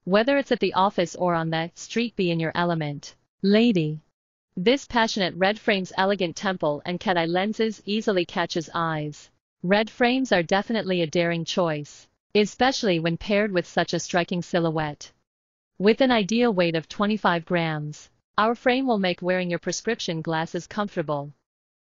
Whether it's at the office or on the street, be in your element, lady. This passionate red frame's elegant temple and cat-eye lenses easily catches eyes. Red frames are definitely a daring choice, especially when paired with such a striking silhouette. With an ideal weight of 25 grams, our frame will make wearing your prescription glasses comfortable.